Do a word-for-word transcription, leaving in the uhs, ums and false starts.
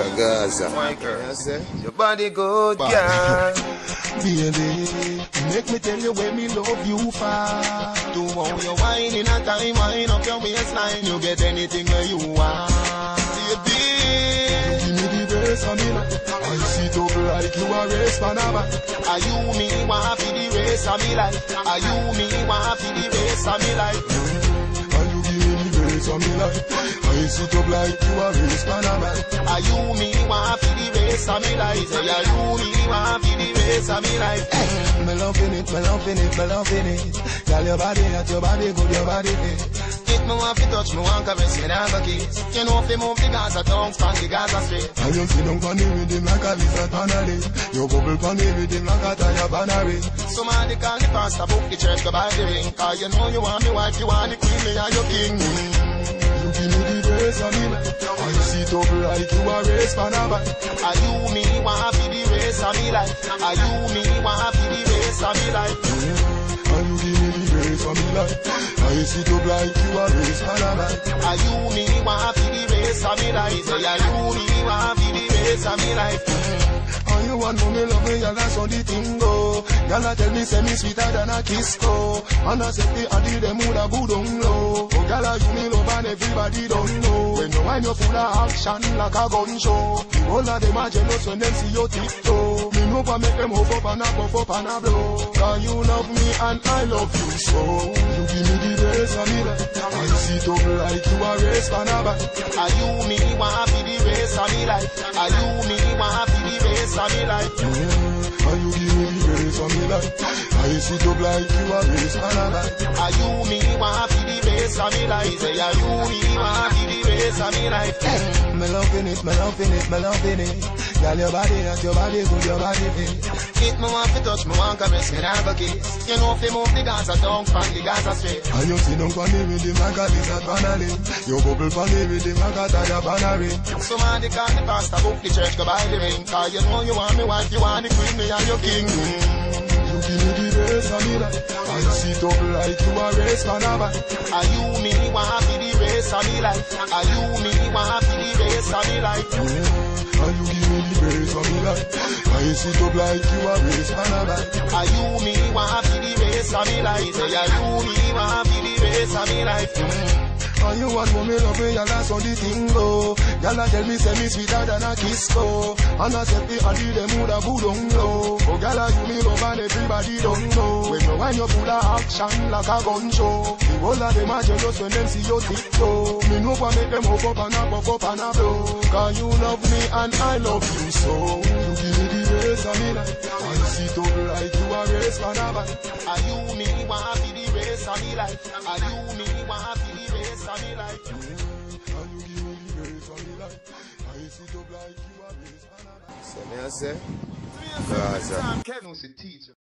Like a Gaza. My girl, You say? your body good, girl. Baby, make me tell you when me love you for. Do how you wine in a time, wine up your waistline. You get anything where you want, baby. Give me the race on me like I sit up like you a race man a back. Are you me want for the race of me life? Are you me want for the race of me life? And you give me the race on me like I sit up like you a race man a back. Are you me want for the race of me life? Say are you me want for the race of me life? Me loving it, me loving it, me loving it. Girl, your body hot, your body good, your body fit. If me want to touch, me want caress, me never kiss. You know if you move the Gaza tongue, span the Gaza straight. And you sit down on the rhythm like a lizard on a leg. You bubble on the rhythm like a tire on a ring. Somebody call the pastor, book the church, go buy the ring. Cause you know you want me wife, you want the queen, me and your king. You give me the race on me like I sit up like you a race man a back. Are you me want for the race of me life? Are you me want for the race of me life? And you give me the race on me like I sit up like you a race man a back. Are you me want for the race of me life? Say are you me want for the race of me life? And you want me love me, y'all that's how the thing go. Y'all tell me say me sweeter than a kiss go. And I say the adi them woulda go down low. Oh y'all you me love and everybody don't know. When you wine you full of action like a gun show. The whole of them are jealous when them see your tiptoe. Me know what make them hope up and a puff up and a blow. Cause you love me and I love you so. You give me the race on me like I sit up like you a race man a back. Are you me want for the race of me life? Are you me want for the race of me life? Yeah, and you give me the race on me like I sit up like you a race man a back. Are you me want for the race of me life? Say are you me want for the race of me life? Me loving it, me loving it, me loving it. Girl, your body hot, your body good, your body fit. If me want to touch, me want caress, me never kiss. You know if you move the Gaza tongue, span the Gaza straight. And you sit down on the rhythm like a lizard on a limb. You bubble on the rhythm like a tire on a ring. Somebody call the pastor, book the church, go buy the ring. Cause you know you want me wife, you want the queen, me and your king. You give me the race on me like I sit up like you a race man a back. Are you me want for the race of me life? Are you me want for the race of me life? Yeah, and you give me the race on me like I sit up like you a race man a back. Are you me want for the race of me life? Say are you me want for the race of me life? And you want me love me, y'all that's how the thing go. Y'all tell me say me sweeter than a kiss go. And I say the adi them woulda go down low. Oh y'all you me love and everybody don't know. When you wine you full of action like a gun show. The whole of them are jealous when them see your tiptoe. Me know what make them hope up and a puff up and a blow. Cause you love me and I love you so. You give me the race on me like I sit up like you a race man a back. Are you me want for the race of me life? Are you me want for the race of me life? Yeah, and you give me the race on me like I sit up like you a race man a back. So me I say? Gaza. Kevin was a teacher.